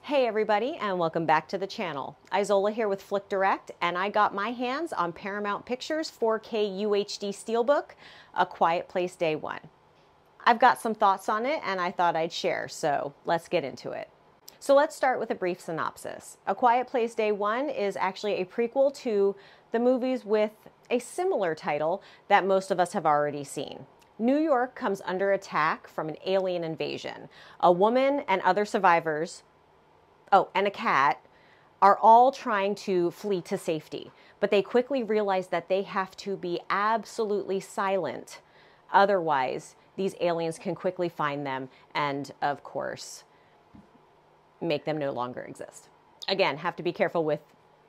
Hey everybody, and welcome back to the channel. Izola here with FlickDirect, and I got my hands on Paramount Pictures 4K UHD Steelbook, A Quiet Place Day 1. I've got some thoughts on it and I thought I'd share, so let's get into it. So let's start with a brief synopsis. A Quiet Place Day 1 is actually a prequel to the movies with a similar title that most of us have already seen. New York comes under attack from an alien invasion. A woman and other survivors, and a cat, are all trying to flee to safety, but they quickly realize that they have to be absolutely silent. Otherwise, these aliens can quickly find them and, of course, make them no longer exist. Again, have to be careful with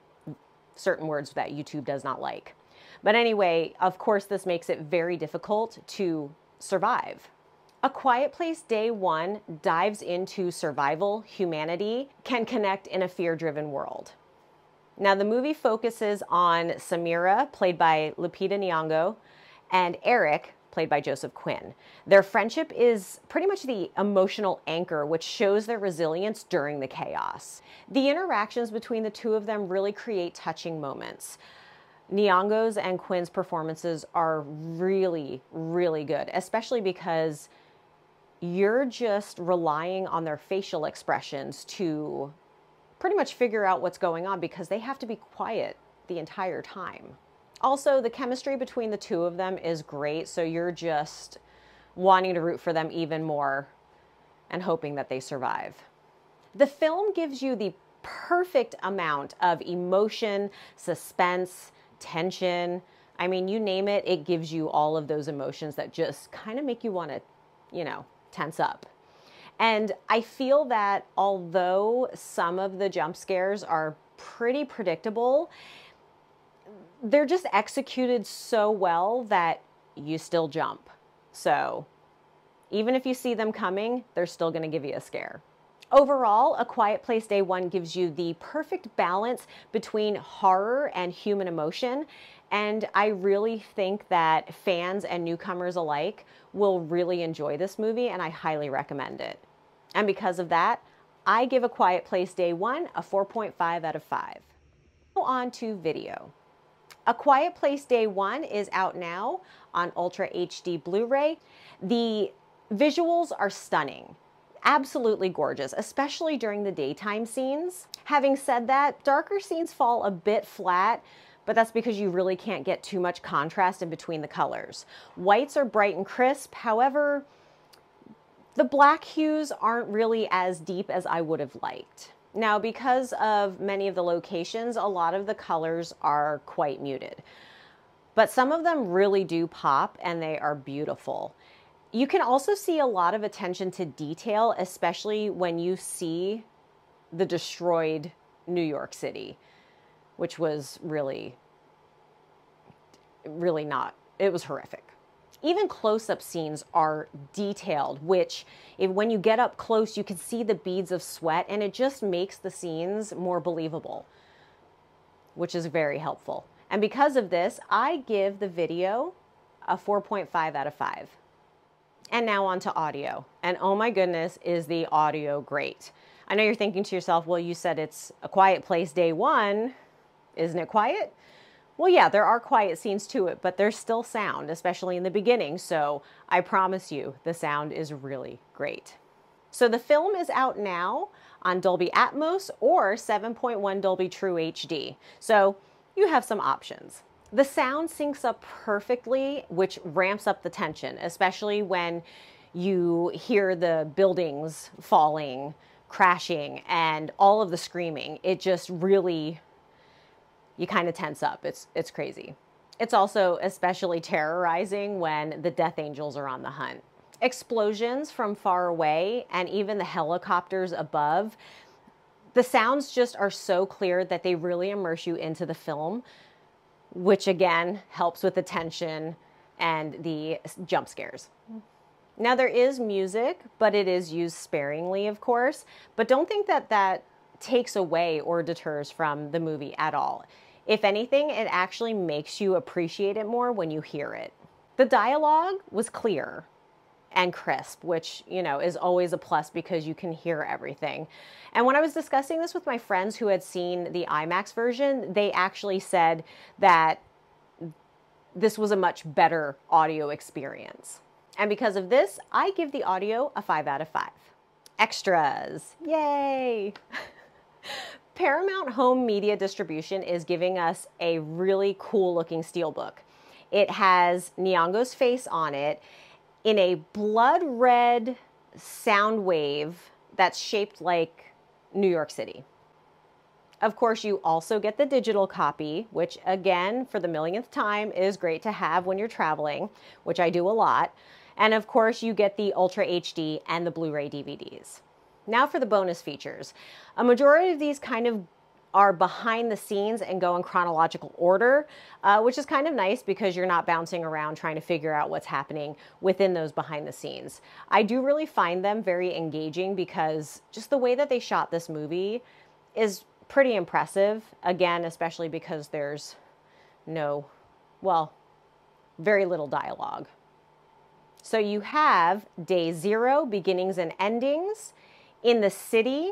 certain words that YouTube does not like. But anyway, of course, this makes it very difficult to survive. A Quiet Place Day 1 dives into survival, humanity, can connect in a fear-driven world. Now, the movie focuses on Samira, played by Lupita Nyong'o, and Eric, played by Joseph Quinn. Their friendship is pretty much the emotional anchor, which shows their resilience during the chaos. The interactions between the two of them really create touching moments. Nyong'o's and Quinn's performances are really, really good, especially because you're just relying on their facial expressions to pretty much figure out what's going on because they have to be quiet the entire time. Also, the chemistry between the two of them is great, so you're just wanting to root for them even more and hoping that they survive. The film gives you the perfect amount of emotion, suspense, tension. I mean, you name it, it gives you all of those emotions that just kind of make you want to, tense up. And I feel that although some of the jump scares are pretty predictable, they're just executed so well that you still jump. So even if you see them coming, they're still going to give you a scare. Overall, A Quiet Place Day 1 gives you the perfect balance between horror and human emotion, and I really think that fans and newcomers alike will really enjoy this movie, and I highly recommend it. And because of that, I give A Quiet Place Day 1 a 4.5 out of 5. Now on to video. A Quiet Place Day 1 is out now on Ultra HD Blu-ray. The visuals are stunning. Absolutely gorgeous, especially during the daytime scenes. Having said that, darker scenes fall a bit flat, but that's because you really can't get too much contrast in between the colors. Whites are bright and crisp, however, the black hues aren't really as deep as I would have liked. Now, because of many of the locations, a lot of the colors are quite muted, but some of them really do pop and they are beautiful. You can also see a lot of attention to detail, especially when you see the destroyed New York City, which was really not, it was horrific. Even close-up scenes are detailed, which when you get up close, you can see the beads of sweat, and it just makes the scenes more believable, which is very helpful. And because of this, I give the video a 4.5 out of 5. And now on to audio. And oh my goodness, is the audio great. I know you're thinking to yourself, well, you said it's A Quiet Place Day 1. Isn't it quiet? Well, yeah, there are quiet scenes to it, but there's still sound, especially in the beginning. So I promise you, the sound is really great. So the film is out now on Dolby Atmos or 7.1 Dolby True HD. So you have some options. The sound syncs up perfectly, which ramps up the tension, especially when you hear the buildings falling, crashing, and all of the screaming. It just really, you kind of tense up. It's crazy. It's also especially terrorizing when the Death Angels are on the hunt. Explosions from far away and even the helicopters above, the sounds just are so clear that they really immerse you into the film, which again helps with the tension and the jump scares. Now there is music, but it is used sparingly, of course, but don't think that that takes away or deters from the movie at all. If anything, it actually makes you appreciate it more when you hear it. The dialogue was clear. and crisp, which, you know, is always a plus because you can hear everything. And when I was discussing this with my friends who had seen the IMAX version, they actually said that this was a much better audio experience. And because of this, I give the audio a 5 out of 5. Extras, yay! Paramount Home Media Distribution is giving us a really cool looking Steelbook. It has Nyong'o's face on it in a blood red sound wave that's shaped like New York City. Of course, you also get the digital copy, which again, for the millionth time, is great to have when you're traveling, which I do a lot. And of course, you get the Ultra HD and the Blu-ray DVDs. Now for the bonus features. A majority of these kind of are behind the scenes and go in chronological order, which is kind of nice because you're not bouncing around trying to figure out what's happening within those behind the scenes. I do really find them very engaging because just the way that they shot this movie is pretty impressive. Again, especially because there's very little dialogue. So you have day 0, beginnings and endings, in the city,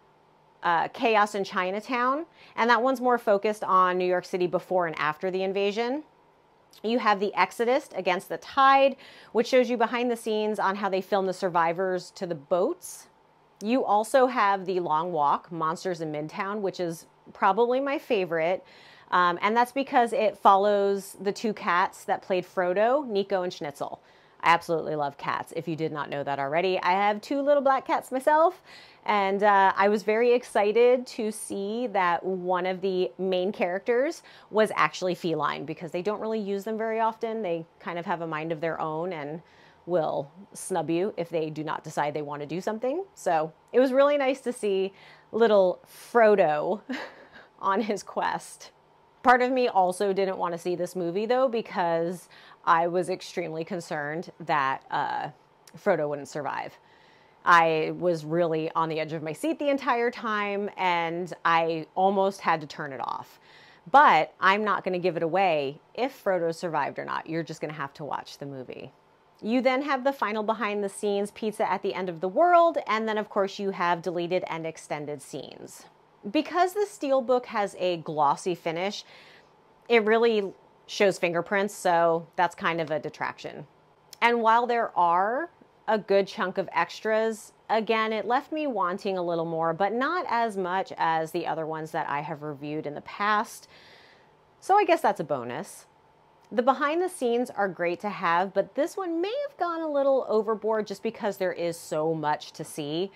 chaos in Chinatown, and that one's more focused on New York City before and after the invasion. You have the Exodus, Against the Tide, which shows you behind the scenes on how they filmed the survivors to the boats. You also have the Long Walk, Monsters in Midtown, which is probably my favorite. And that's because it follows the 2 cats that played Frodo, Nico and Schnitzel. I absolutely love cats, if you did not know that already. I have 2 little black cats myself, and I was very excited to see that one of the main characters was actually feline because they don't really use them very often. They kind of have a mind of their own and will snub you if they do not decide they want to do something. So it was really nice to see little Frodo on his quest. Part of me also didn't want to see this movie though because I was extremely concerned that Frodo wouldn't survive. I was really on the edge of my seat the entire time and I almost had to turn it off. But I'm not going to give it away if Frodo survived or not. You're just going to have to watch the movie. You then have the final behind the scenes pizza at the end of the world, and then of course you have deleted and extended scenes. Because the Steelbook has a glossy finish, it really shows fingerprints, so that's kind of a detraction. And while there are a good chunk of extras, again, it left me wanting a little more, but not as much as the other ones that I have reviewed in the past. So I guess that's a bonus. The behind the scenes are great to have, but this one may have gone a little overboard just because there is so much to see.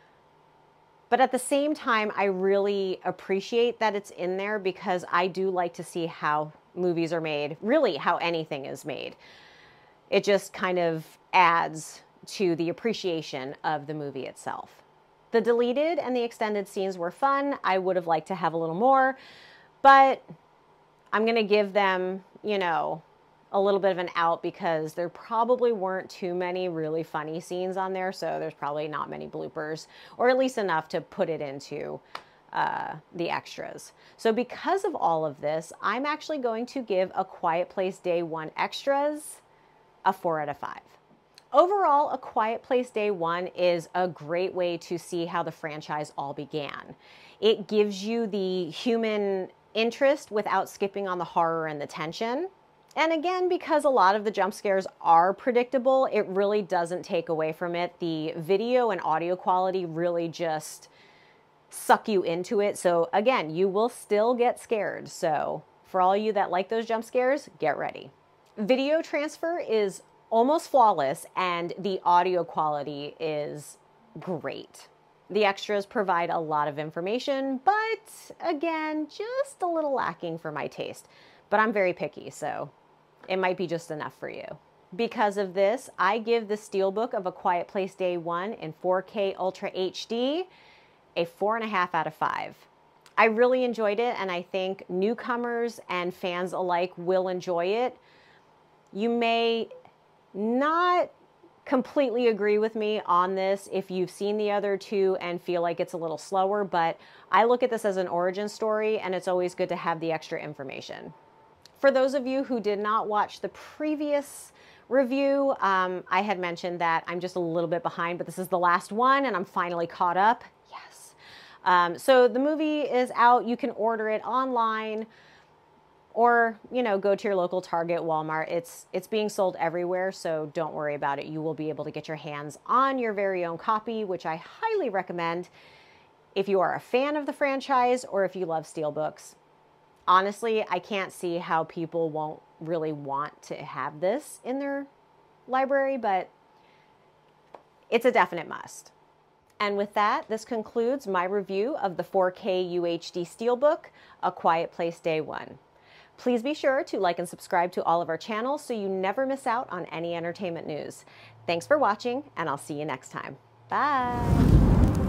But at the same time, I really appreciate that it's in there because I do like to see how movies are made, really how anything is made. It just kind of adds to the appreciation of the movie itself. The deleted and the extended scenes were fun. I would have liked to have a little more, but I'm going to give them, you know, a little bit of an out because there probably weren't too many really funny scenes on there, so there's probably not many bloopers, or at least enough to put it into the extras. So because of all of this, I'm actually going to give A Quiet Place Day 1 Extras a 4 out of 5. Overall, A Quiet Place Day 1 is a great way to see how the franchise all began. It gives you the human interest without skipping on the horror and the tension. And again, because a lot of the jump scares are predictable, it really doesn't take away from it. The video and audio quality really just suck you into it. So again, you will still get scared. So for all you that like those jump scares, get ready. Video transfer is almost flawless and the audio quality is great. The extras provide a lot of information, but again, just a little lacking for my taste. But I'm very picky, so it might be just enough for you. Because of this, I give the Steelbook of A Quiet Place Day 1 in 4K Ultra HD a 4.5 out of 5. I really enjoyed it, and I think newcomers and fans alike will enjoy it. You may not completely agree with me on this if you've seen the other two and feel like it's a little slower, but I look at this as an origin story, and it's always good to have the extra information. For those of you who did not watch the previous review. I had mentioned that I'm just a little bit behind, but this is the last one and I'm finally caught up. Yes. So the movie is out. You can order it online or, you know, go to your local Target, Walmart. It's being sold everywhere, so don't worry about it. You will be able to get your hands on your very own copy, which I highly recommend if you are a fan of the franchise or if you love Steelbooks. Honestly, I can't see how people won't really want to have this in their library, but it's a definite must. And with that, this concludes my review of the 4K UHD Steelbook, A Quiet Place Day 1. Please be sure to like and subscribe to all of our channels so you never miss out on any entertainment news. Thanks for watching, and I'll see you next time. Bye!